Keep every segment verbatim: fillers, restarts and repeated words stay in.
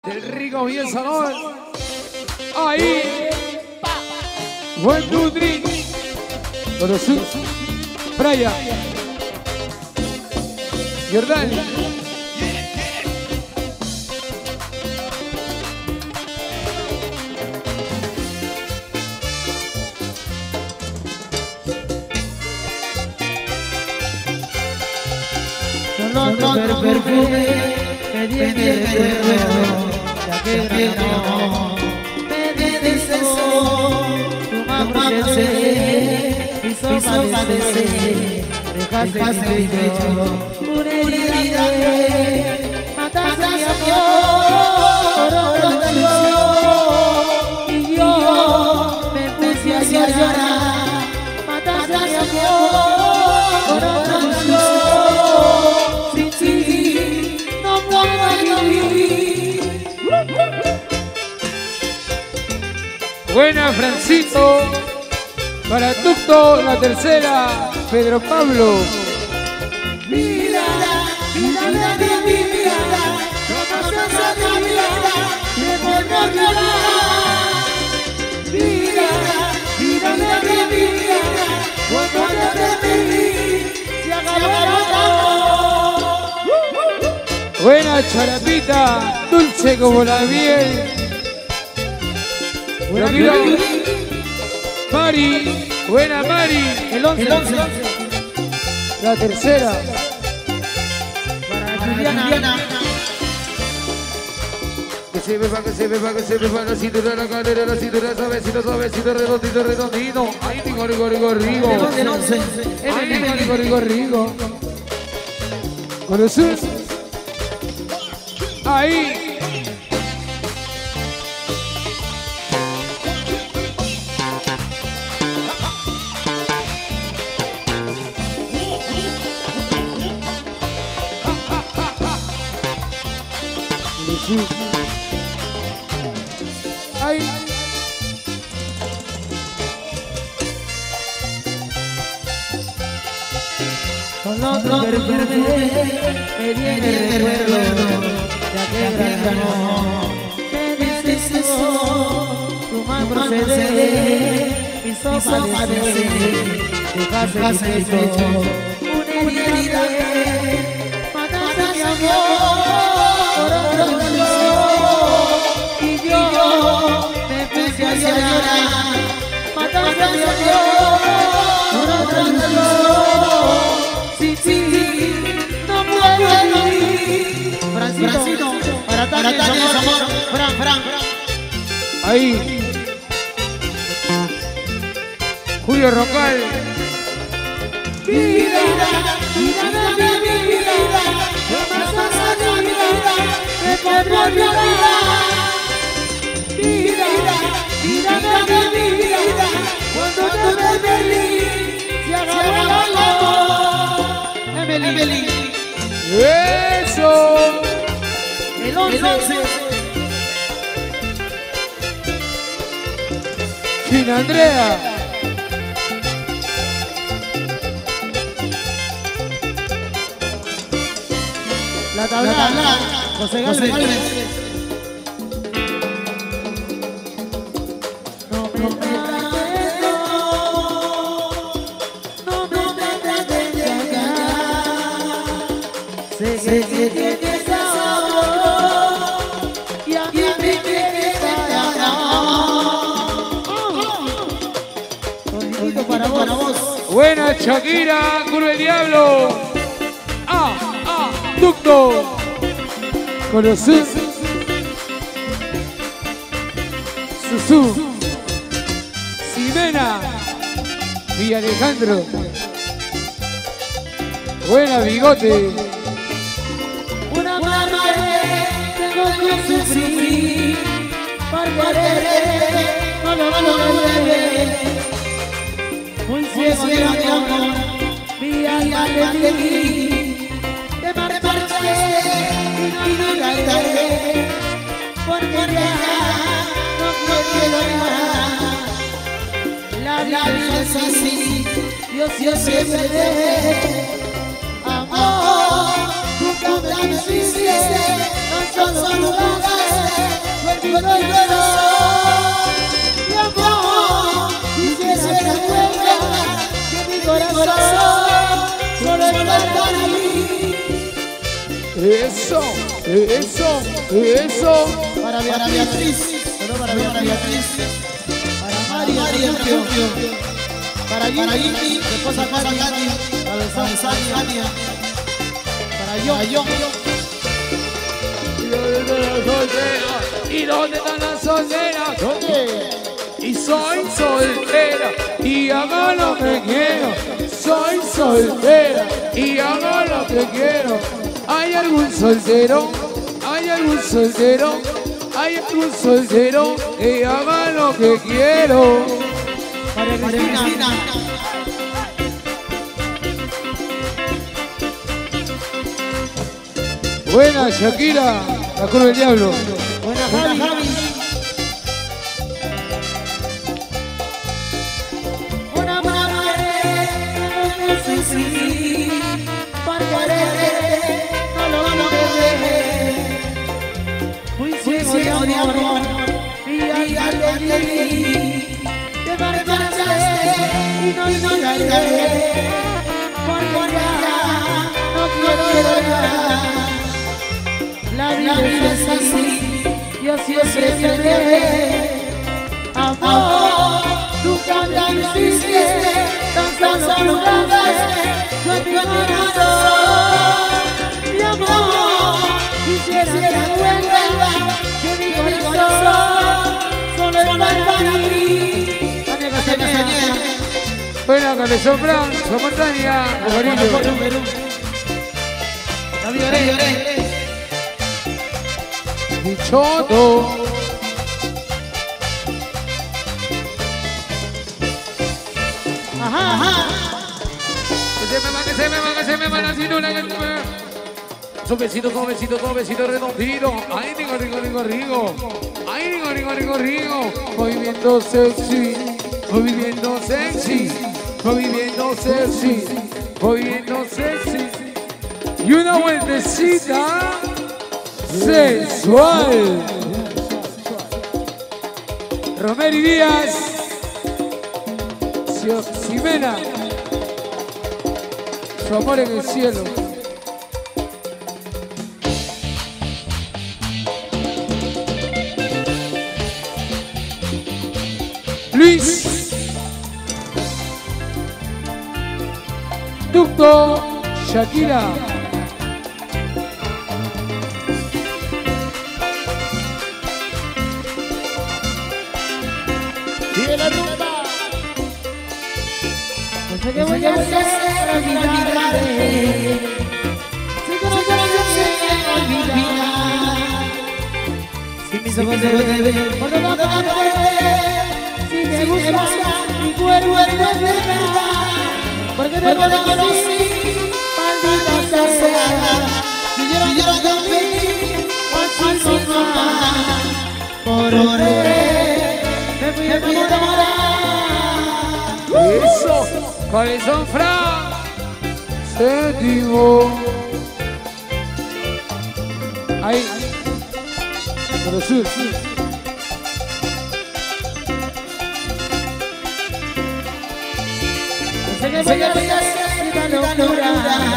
del rico Miguel Salón. Ahí. One, two, three. Conocí. Brian. Jordani. Solo perfume me viene el recuerdo de aquel gran amor. Me desesó tu mano de hizo padecer, dejaste mi pecho una herida que mataste mi amor, otra ilusión. Y yo me puse a llorar, mataste mi amor, otra ilusión. Buena, Francito. Para Tucto, la tercera, Pedro Pablo. Mira, mira, mira de mi vida, no nos hace mi vida, me vuelvo a llorar. Mira, mira, mira de mi vida, cuando te perdí, se acabó el amor. Buena, Charapita, dulce como la miel. Buena, amigo. Mari, buena Mari. El once, el once. La tercera. Para Juliana. Que se me va, que se me va, que se me va la cintura, la cadera, la cintura, suavecito, suavecito, redondito, redondito. Ahí tengo rico, rico, rico. El once. Ahí tengo rico, rico, rico. ¿Conoces? Ahí. Ay. Con otro perfume me viene el recuerdo de aquel gran amor. Me desesó tu mano proceder, hizo padecer, dejaste mi pecho una herida que mataste mi amor, otra ilusión. Y yo me puse a llorar, mataste mi amor, otra ilusión. Sí, sí, no puedo vivir. Francito, para Tania, amor, Fran, Fran. Ahí. Julio Rocal. Vida, vida de mi vida, jamás vas a olvidar, me podré olvidar. Vida, vida de mi vida, cuando te perdí, se acabó el amor. Emily. Eso. El once. Sin Andrea. La tabla, la tabla. José Galvez. No me trates, no, no me trates de engañar. Sé que tienes sabor y a mí me quieres ganar. Todito para vos, para vos. Buena, Shakira, Curva el Diablo. Ah, ah, Ducto. ¿Conoces? Susú. Ximena. Y Alejandro. Buena, Bigote. Una madre tengo que sufrir por querer, no lo logré. Muy ciego de amor, mi alma le di. Te marchaste y no llegaré, porque ya no quiero más. La vida es así, yo siempre seré. Amor, nunca me hiciste, no solo lugares. corazón, mi amor, quisiera que vuelva, que mi corazón solo está para mí. Eso, eso, eso. Para Beatriz, para Beatriz, para María, para Gini, mi esposa Katia, para Besania, para yo, yo. ¿Y dónde están las solteras? ¿Dónde? Y soy soltera y hago lo que quiero. Soy soltera y hago lo que quiero. ¿Hay algún soltero? ¿Hay algún soltero? ¿Hay algún soltero que haga lo que quiero? Para Cristina. Buena Shakira, la curva del diablo. Buena Javi. Una madre no sé si para quererte no lo logré. Fui ciego de amor y al ti te marchaste y no llegaré. Porque ya no quiero llorar. La vida es así, yo siempre quedé. Amor, tú cambias hiciste, tan solo jugaste con mi corazón. Mi amor, quisiera que vuelva, que mi corazón solo es para mí. Buena cabezón blanco, montaña, Perú. La lloré, lloré. Bichoto. Ajá, ajá. Que se me va, que se me va, que se me va la cintura, que se me va. Suavecito, suavecito, suavecito, redondito. Ay, rico, rico, rico, rico. Ay, rico, rico, rico, rico. Movimiento sexy, movimiento sexy, movimiento sexy, movimiento sexy. Y una vueltecita sensual. Romero y Díaz, Ximena, su amor en el cielo. Luis Ducto, Shakira. Vive la rumba. No sé qué voy a hacer, olvidaré. Si no yo no sé olvidar. Si mis ojos se ven, por lo tanto no si te gusta mi cuerpo es de verdad. Porque te conocí, maldita sea. Si yo no quiero dormir, así soy más. Por oré, me fui a enamorar. Eso, cabezón Fra, séptimo. Ahí, pero sí, sí. No sé qué voy a hacer, una locura.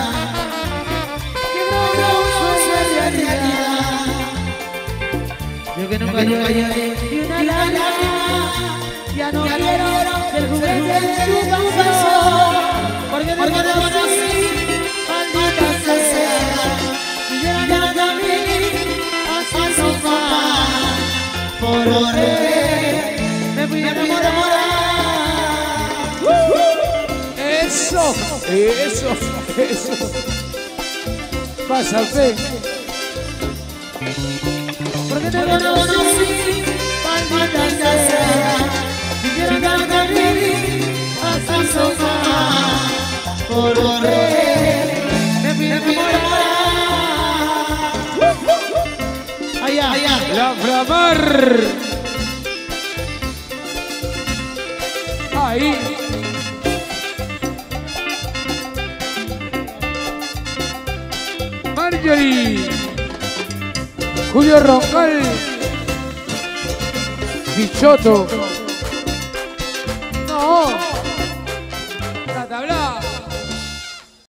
Que no soy realidad. Yo que nunca lloré y una lágrima. Ya no quiero ser juguete de tu corazón. Porque te conocí, maldita sea. Y yo no quiero vivir así sofá. Por oré, me fui a enamorar. Eso, eso, eso. Pasa fe. Porque te conocí, maldita sea. Y quiero darte a vivir hasta el sofá. Por oré, me fui a enamorar. Allá, allá. La Framar. Ahí. Marjorie, Julio Roncal, Chichoto. No.